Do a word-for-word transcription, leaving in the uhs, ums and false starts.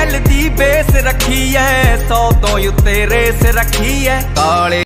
L the base रखी है, सौ तो उत्ते रेस रखी है। काले